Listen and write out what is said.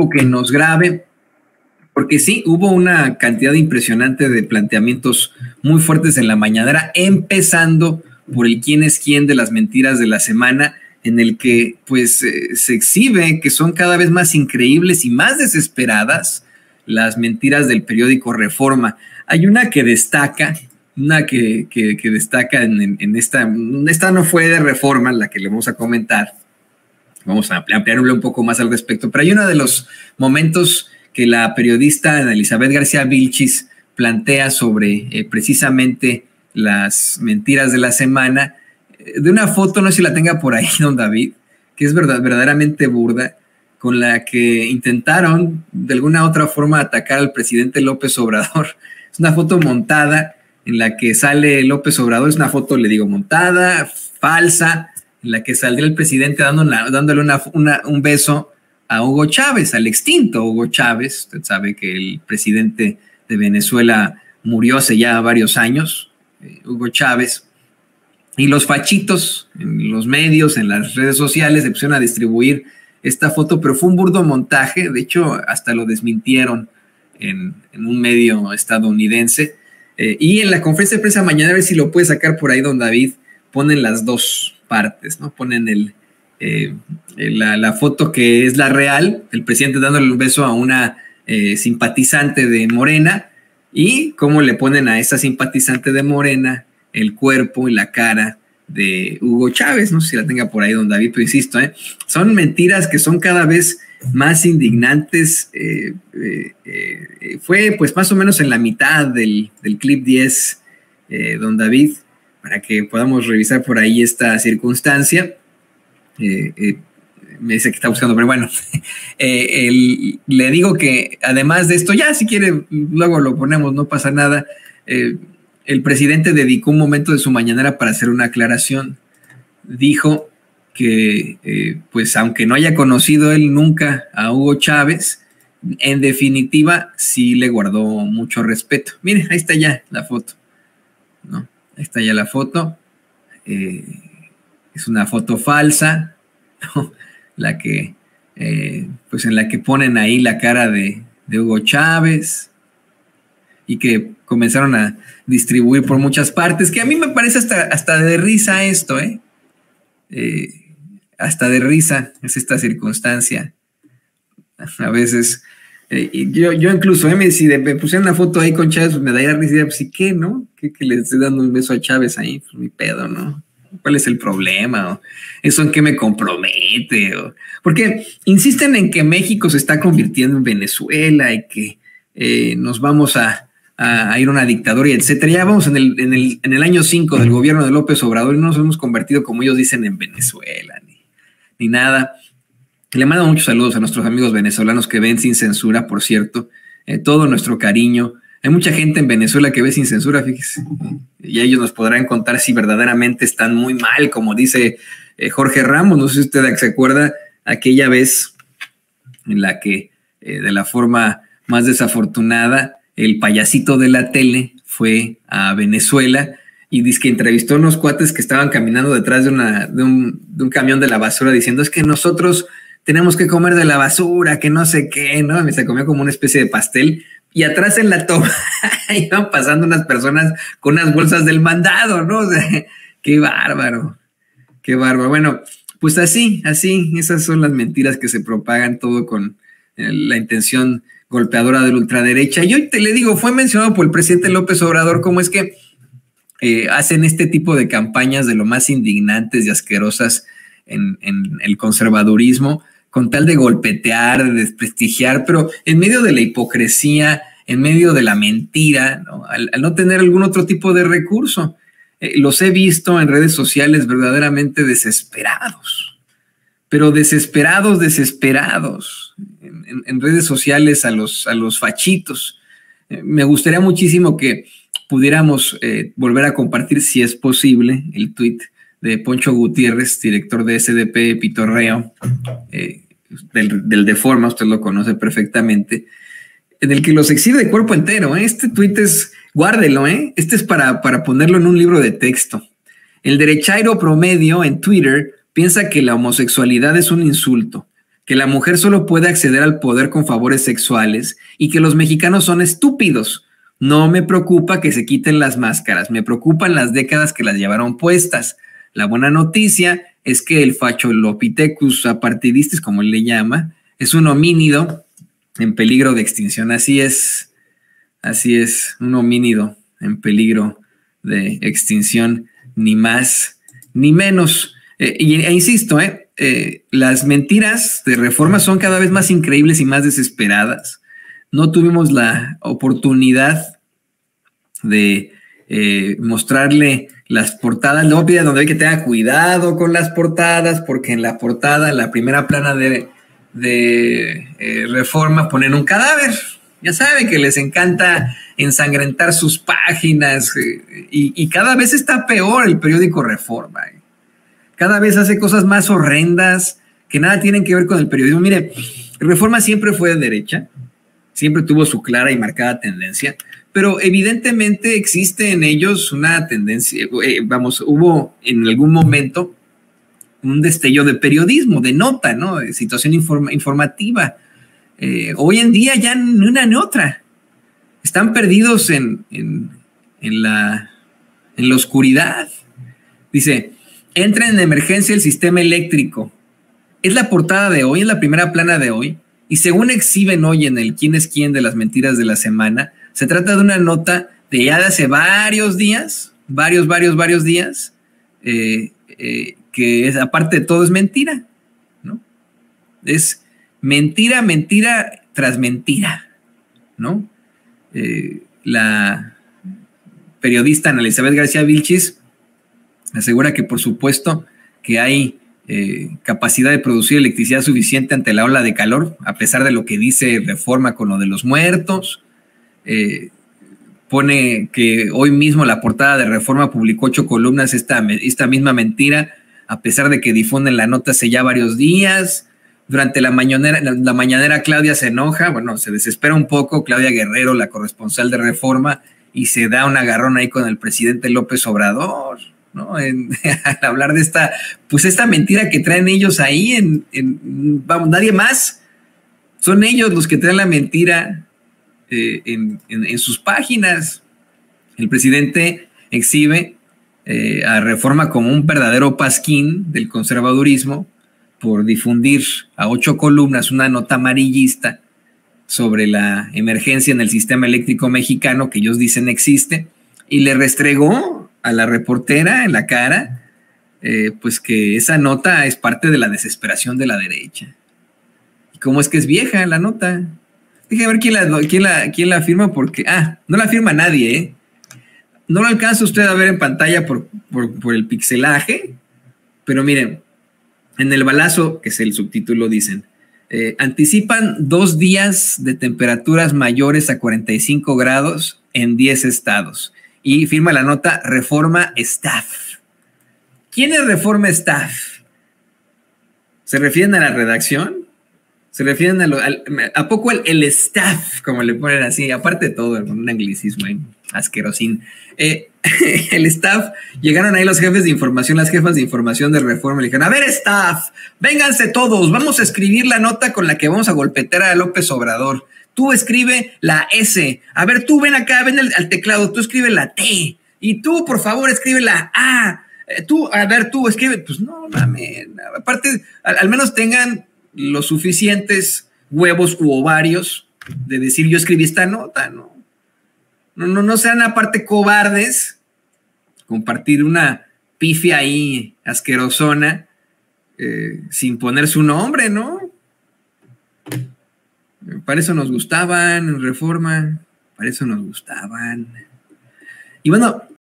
tiempo que nos grabe, porque sí, hubo una cantidad impresionante de planteamientos muy fuertes en la mañanera, empezando por el quién es quién de las mentiras de la semana, en el que pues se exhibe que son cada vez más increíbles y más desesperadas las mentiras del periódico Reforma. Hay una que destaca, en esta no fue de Reforma, la que le vamos a comentar, vamos a ampliarlo un poco más al respecto, pero hay uno de los momentos que la periodista Elizabeth García Vilchis plantea sobre precisamente las mentiras de la semana, de una foto, no sé si la tenga por ahí, don David, que es verdaderamente burda, con la que intentaron de alguna u otra forma atacar al presidente López Obrador. Es una foto montada en la que sale López Obrador, es una foto, le digo, montada, falsa, en la que saldría el presidente dándole un beso a Hugo Chávez, al extinto Hugo Chávez. Usted sabe que el presidente de Venezuela murió hace ya varios años, Hugo Chávez, y los fachitos en los medios, en las redes sociales, se pusieron a distribuir esta foto, pero fue un burdo montaje. De hecho, hasta lo desmintieron en un medio estadounidense. Y en la conferencia de prensa mañana, a ver si lo puede sacar por ahí, don David, ponen las dos partes, ¿no? Ponen la foto que es la real, el presidente dándole un beso a una simpatizante de Morena, y cómo le ponen a esa simpatizante de Morena el cuerpo y la cara de Hugo Chávez. No sé si la tenga por ahí, don David, pero insisto, son mentiras que son cada vez más indignantes. Fue pues más o menos en la mitad del clip 10, don David, para que podamos revisar por ahí esta circunstancia. Me dice que está buscando, pero bueno, le digo que además de esto, ya si quiere, luego lo ponemos, no pasa nada. El presidente dedicó un momento de su mañanera para hacer una aclaración. Dijo que, pues aunque no haya conocido él nunca a Hugo Chávez, en definitiva sí le guardó mucho respeto. Mire, ahí está ya la foto, ¿no? Ahí está ya la foto. Es una foto falsa, ¿no? La que, pues en la que ponen ahí la cara de Hugo Chávez, y que comenzaron a distribuir por muchas partes, que a mí me parece hasta de risa esto, hasta de risa es esta circunstancia. A veces, yo incluso, si me pusieran una foto ahí con Chávez, pues me daría risa, pues ¿y qué, no? Que le estoy dando un beso a Chávez ahí, pues mi pedo, ¿no? ¿Cuál es el problema? ¿O eso en qué me compromete? Porque insisten en que México se está convirtiendo en Venezuela y que nos vamos a ir a una dictadura, etcétera. Ya vamos en el año 5 del gobierno de López Obrador y no nos hemos convertido, como ellos dicen, en Venezuela, ni nada. Le mando muchos saludos a nuestros amigos venezolanos que ven Sin Censura, por cierto. Todo nuestro cariño. Hay mucha gente en Venezuela que ve Sin Censura, fíjese. Y ellos nos podrán contar si verdaderamente están muy mal, como dice Jorge Ramos. No sé si usted se acuerda aquella vez en la que, de la forma más desafortunada, el payasito de la tele fue a Venezuela y dice que entrevistó a unos cuates que estaban caminando detrás de un camión de la basura diciendo: es que nosotros tenemos que comer de la basura, que no sé qué, ¿no? Y se comió como una especie de pastel, y atrás en la toma iban pasando unas personas con unas bolsas del mandado, ¿no? O sea, qué bárbaro, qué bárbaro. Bueno, pues así, esas son las mentiras que se propagan, todo con la intención golpeadora de la ultraderecha. Yo le digo, fue mencionado por el presidente López Obrador cómo es que hacen este tipo de campañas de lo más indignantes y asquerosas en el conservadurismo, con tal de golpetear, de desprestigiar, pero en medio de la hipocresía, en medio de la mentira, ¿no? Al no tener algún otro tipo de recurso. Los he visto en redes sociales verdaderamente desesperados, pero desesperados, en redes sociales a los fachitos. Me gustaría muchísimo que pudiéramos volver a compartir, si es posible, el tuit de Poncho Gutiérrez, director de SDP Pitorreo, del Deforma, usted lo conoce perfectamente, en el que los exhibe de cuerpo entero. Este tuit guárdelo, este es para ponerlo en un libro de texto. El derechairo promedio en Twitter piensa que la homosexualidad es un insulto. que la mujer solo puede acceder al poder con favores sexuales y que los mexicanos son estúpidos. No me preocupa que se quiten las máscaras, me preocupan las décadas que las llevaron puestas. La buena noticia es que el Facholopithecus apartidistis, como él le llama, es un homínido en peligro de extinción. Así es, un homínido en peligro de extinción, ni más ni menos. Insisto, las mentiras de Reforma son cada vez más increíbles y más desesperadas. No tuvimos la oportunidad de mostrarle las portadas. Luego pide donde hay que tenga cuidado con las portadas, porque en la portada, la primera plana de Reforma, ponen un cadáver. Ya saben que les encanta ensangrentar sus páginas y cada vez está peor el periódico Reforma. Cada vez hace cosas más horrendas que nada tienen que ver con el periodismo. Mire, Reforma siempre fue de derecha, siempre tuvo su clara y marcada tendencia, pero evidentemente existe en ellos una tendencia, hubo en algún momento un destello de periodismo, de nota, ¿no? De situación informativa. Hoy en día ya ni una ni otra. Están perdidos en la oscuridad. Dice, entra en emergencia el sistema eléctrico. Es la portada de hoy, es la primera plana de hoy, y según exhiben hoy en el quién es quién de las mentiras de la semana, se trata de una nota de ya de hace varios días, varios días, que es, aparte de todo, es mentira, ¿no? Es mentira tras mentira, ¿no? La periodista Ana Elizabeth García Vilchis asegura que, por supuesto, que hay capacidad de producir electricidad suficiente ante la ola de calor, a pesar de lo que dice Reforma con lo de los muertos. Pone que hoy mismo la portada de Reforma publicó 8 columnas esta misma mentira, a pesar de que difunden la nota hace ya varios días. Durante la mañanera Claudia se enoja, bueno, se desespera un poco, Claudia Guerrero, la corresponsal de Reforma, y se da un agarrón ahí con el presidente López Obrador, ¿no? Al hablar de esta mentira que traen ellos ahí, vamos, nadie más, son ellos los que traen la mentira en sus páginas. El presidente exhibe a Reforma como un verdadero pasquín del conservadurismo por difundir a 8 columnas una nota amarillista sobre la emergencia en el sistema eléctrico mexicano que ellos dicen existe, y le restregó a la reportera en la cara pues que esa nota es parte de la desesperación de la derecha. ¿Y cómo es que es vieja la nota? Déjame ver quién la firma, porque no la firma nadie, ¿eh? No lo alcanza usted a ver en pantalla por el pixelaje, pero miren, en el balazo, que es el subtítulo, dicen, anticipan 2 días de temperaturas mayores a 45 grados en 10 estados. Y firma la nota Reforma Staff. ¿Quién es Reforma Staff? ¿Se refieren a la redacción? ¿Se refieren a poco el staff, como le ponen así? Aparte de todo, un anglicismo asquerosín. El staff, llegaron ahí los jefes de información, las jefas de información de Reforma, le dijeron, a ver, staff, vénganse todos, vamos a escribir la nota con la que vamos a golpetear a López Obrador. Tú escribe la S, a ver, tú ven acá, ven al teclado, tú escribe la T, y tú, por favor, escribe la A, tú escribe, pues no, mames, aparte, al menos tengan los suficientes huevos u ovarios de decir, yo escribí esta nota, ¿no? No sean aparte cobardes, compartir una pifia ahí asquerosona sin poner su nombre, ¿no? Para eso nos gustaban en Reforma, para eso nos gustaban. Y bueno,